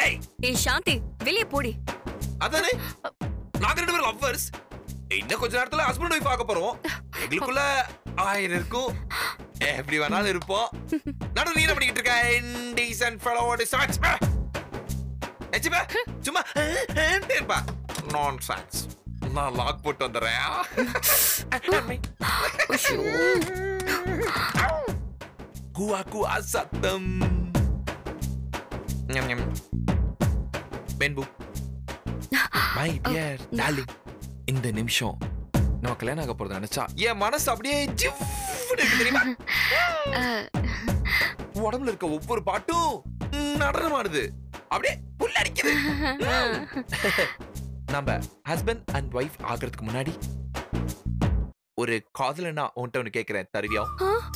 ஏய் சாந்தி வெளிய போடி. அதானே நாங்க ரெண்டு பேரும் லவ்வர்ஸ். இன்னும் கொஞ்ச நேரத்துல ஹஸ்பண்ட் வைஃப் ஆக போறோம். எங்களுக்குள்ள 1000 இருக்கும். எப்படி வேணாலும் இருப்போம். நடு நீ என்ன பண்ணிட்டு இருக்க? Indecent fellow distracts. எச்சிபா சும்மா ஏன்பா நான்சென்ஸ். நான் லாக் போட்டு வந்துறேன். குவா குவா சத்தம். ஞம் ஞம். பென்பு மை டியர் டார்லிங், இந்த நிமிஷம் நம்ம கல்யாணம் ஆக போறது நினைச்சா என் மனசு அப்படியே ஜிவ்வுன்னு இருக்கு தெரியுமா? உடம்புல இருக்க ஒவ்வொரு பாட்டும் நடனமாடுது, அப்படியே புல்லடிக்குது. நம்ம ஹஸ்பண்ட் அண்ட் ஒய்ஃப் ஆகிறதுக்கு முன்னாடி ஒரு காதலனா உன்கிட்ட ஒன்று கேட்கிறேன், தருவியா?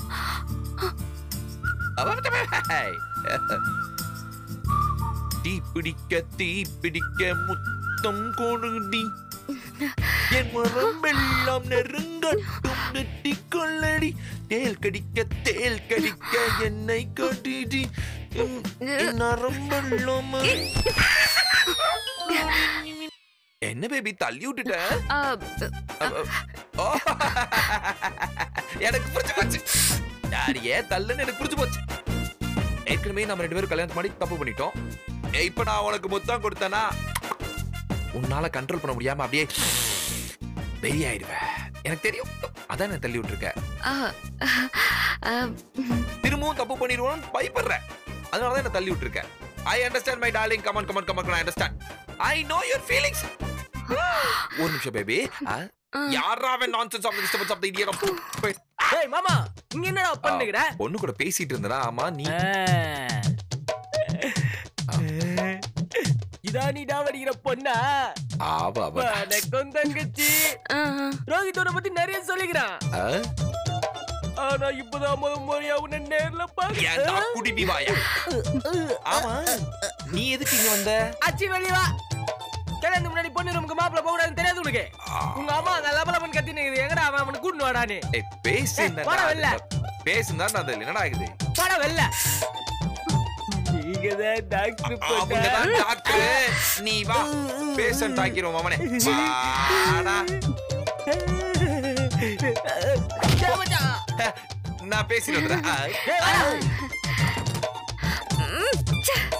தீ பிடிக்க முத்தம் கொடுடி, என் மரமெல்லாம் நெருங்கட்டும் நெட்டி கொள்ளடி, தேல் கடிக்க என்னை கடிடி, நரம்பெல்லாம். என்ன பேபி தள்ளி விட்டுட்ட? எனக்கு புரிஞ்சு போச்சு. யாரையே தள்ளுன்னு எனக்கு புரிஞ்சு போச்சு. ஏற்கனவே நம்ம ரெண்டு பேரும் கல்யாணம் பண்ணி தப்பு பண்ணிட்டோம். இப்ப நான் உனக்கு முத்தம் கொடுத்தனா உன்னால கண்ட்ரோல் பண்ண முடியாம அப்படியே வெறி ஆயிடுவேன். எனக்கு தெரியும், அதான் நான் தள்ளி விட்டுருக்க. திரும்பவும் தப்பு பண்ணிடுவோம்னு பயப்படுறேன், அதனாலதான் என்ன தள்ளி விட்டுருக்க. I understand my darling. Come on, I understand. I know your feelings. ஒரு நிமிஷம் பேபி. யாராவே nonsense of the disturbance of the idiot of. ஏய் மாமா, இங்க என்னடா பண்ணுகிற? பொண்ணு கூட பேசிட்டு இருந்தடா. ஆமா நீ இதானி டாவடிக்கிற பொண்ணா? ஆவா ஆவா. வணக்கம் தங்கச்சி. ரோஹித்தோட பத்தி நிறைய சொல்லிக்கிறான். ஆனா இப்பதான் முறையா உன்னை நேர்ல பாக்க. குடிபி வாயா. ஆமா நீ எதுக்கு இங்க வந்த? அச்சி வெளிய வா. கல்யாணத்துக்கு முன்னாடி பொண்ணு ரூமுக்கு மாப்பிள்ள போக கூடாதுன்னு தெரியாது உனக்கு? உங்க அம்மா லபலபன் கத்தினு எங்கடா அவனை கூட்டு வாடானே. பேசுனா என்னடா ஆகுது? பட வெல்ல. நீங்கதான் டாக்டர். நீ வா பேஷண்ட் ஆக்கிரும் அவனே. வாடா. நான் பேசிட்டு வந்துறேன்.